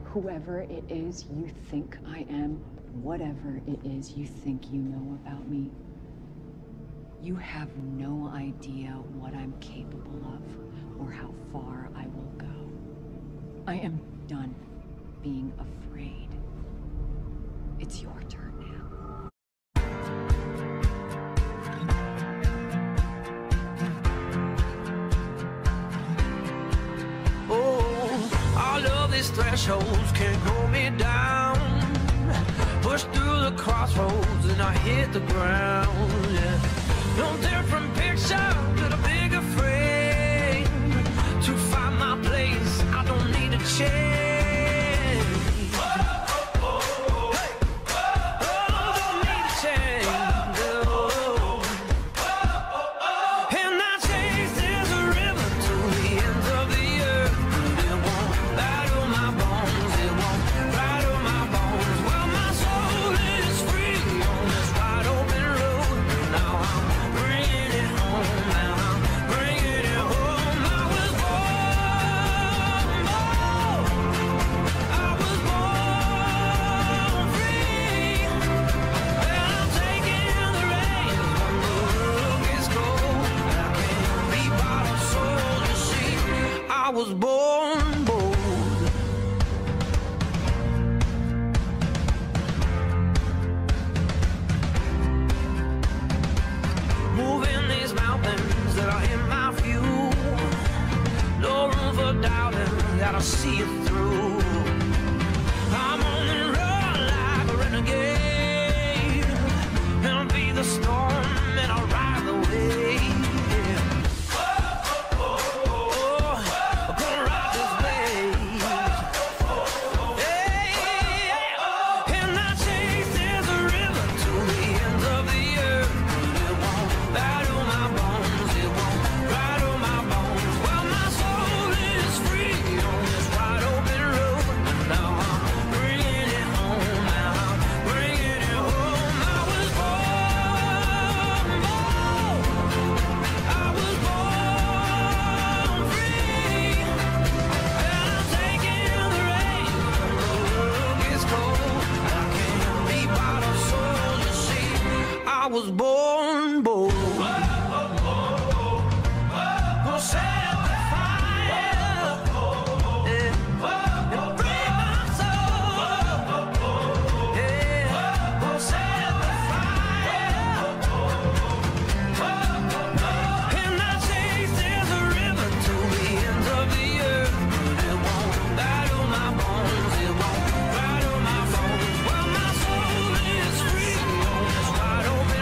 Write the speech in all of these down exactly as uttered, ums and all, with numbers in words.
Whoever it is you think I am, whatever it is you think you know about me, you have no idea what I'm capable of or how far I will go. I am done being afraid. It's your turn now. Oh, all of these thresholds can't hold me down. Push through the crossroads and I hit the ground, yeah. No different picture, but a bigger frame. To find my place, I don't need a change. I was born bold. Moving these mountains that are in my view. No room for doubting, gotta see it through. I'm on the run like a renegade. And I'll be the storm and I'll ride the wave. I was born bold. Gonna set the fire and free my soul. Yeah, gonna set the fire. And I chase there's a river to the ends of the earth. It won't battle my bones. It won't rattle my bones. Well, my soul is free on this wide open.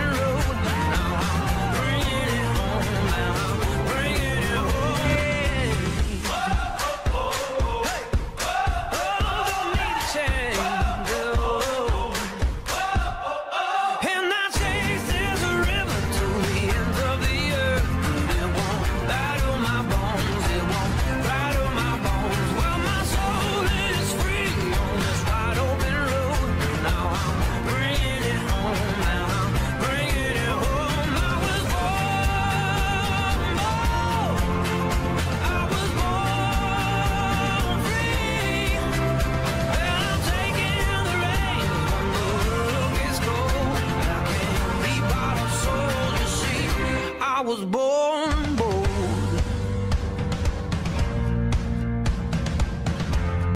I was born